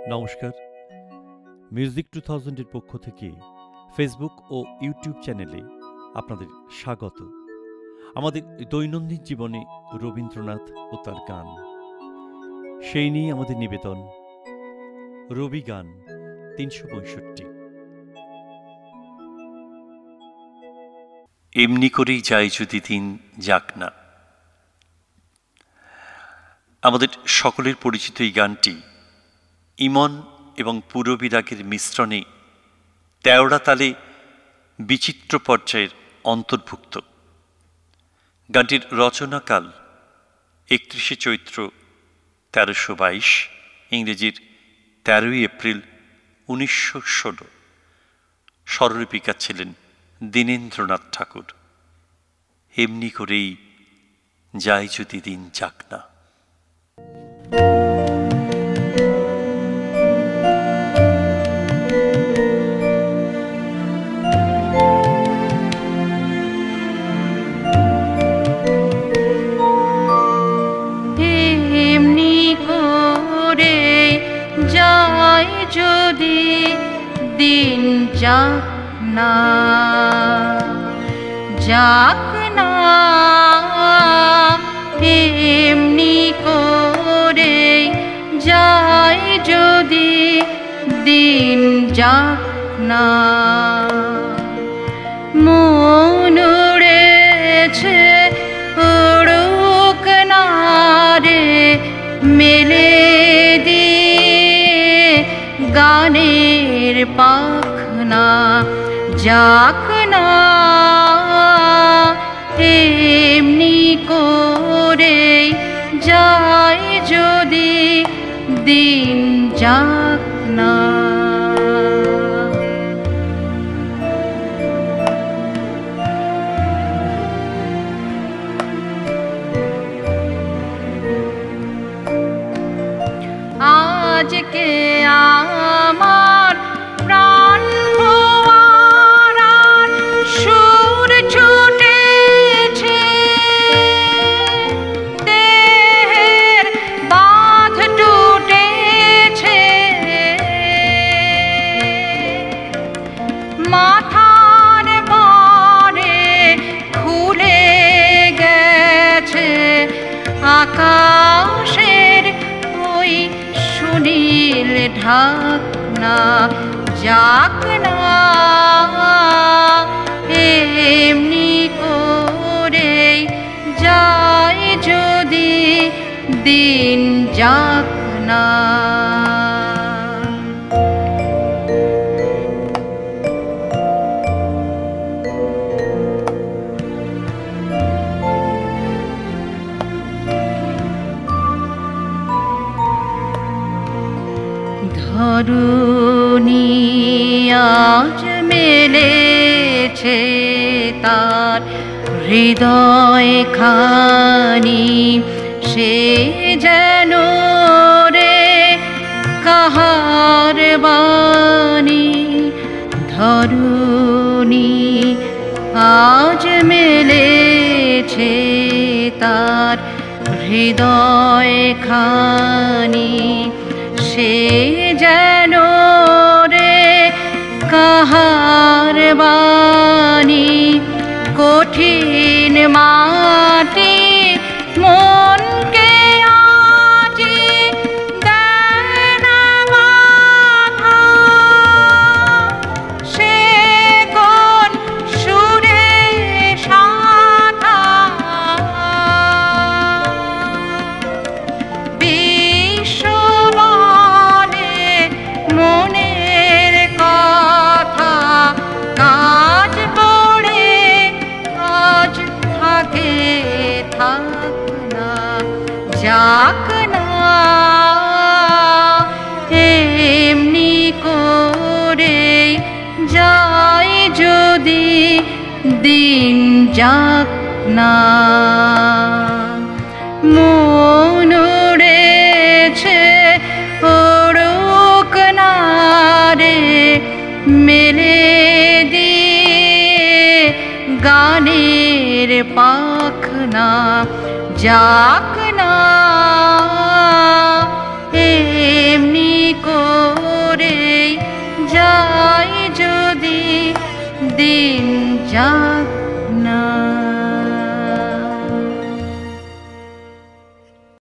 নমস্কার। মিউজিক 2000 এর পক্ষ থেকে ফেসবুক ও ইউটিউব চ্যানেলে আপনাদের স্বাগত। আমাদের দৈনন্দিন জীবনে রবীন্দ্রনাথ ও তার গান, সেই নিয়ে আমাদের নিবেদন রবি গান 365। এমনি করেই যায় যদি দিন যাক না। আমাদের সকলের পরিচিত এই গানটি ইমন এবং পূরবী রাগের মিশ্রণে তেওড়া তালে বিচিত্র পর্যায়ের অন্তর্ভুক্ত। গানটির রচনাকাল 31 চৈত্র 1322, ইংরেজির 13 এপ্রিল 1916। স্বরলিপিকা ছিলেন দীনেন্দ্রনাথ ঠাকুর। এমনি করেই যায় যদি দিন যাক না। যদি দিন যাক না, যাক না, এমনি করে যায় যদি দিন যাক না। মন উড়েছে উড়ুক না রে, মেলে গানের পাখনা, যাক না, এমনি করে যায় যদি দিন যাক না। আজকে আমার প্রাণ ফোয়ারার সুর ছুটেছে, দেহের বাঁধ টুটেছে, মাথার পরে খুলে গেছে আকাশের ওই সুনীল ঢাকনা, যাক না, এমনি করে যায় যদি দিন যাক না। ধরুনি আজ মেলেছে তার হৃদয় খানি, সে যেন রে কাহার বাণী। ধরুনি আজ মেলেছে তার হৃদয় খানি, সে যেন রে কাহার বাণী। কঠিন মাটি মনকে আজি দেয় না বাধা, সে কোন সুরে সাধা। মনের কথা কাজ পড়ে আজ থাকে থাক না, যাক না, এমনি করে যায় যদি দিন যাক না। মন উড়েছে উড়ুক না রে, মেলে দিয়ে গানের পাখনা, যাক না, এমনি করে যাক